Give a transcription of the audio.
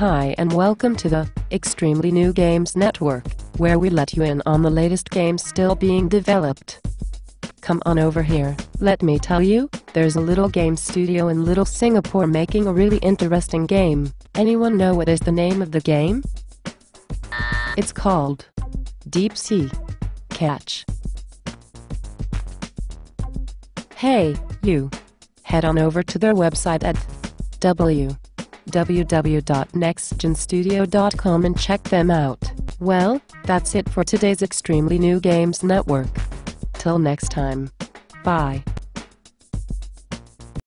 Hi and welcome to the Extremely New Games Network, where we let you in on the latest games still being developed. Come on over here. Let me tell you, there's a little game studio in Little Singapore making a really interesting game. Anyone know what is the name of the game? It's called Deep Sea Catch. Hey, you! Head on over to their website at www.nextgenstudio.com and check them out. Well, that's it for today's Extremely New Games Network. Till next time. Bye.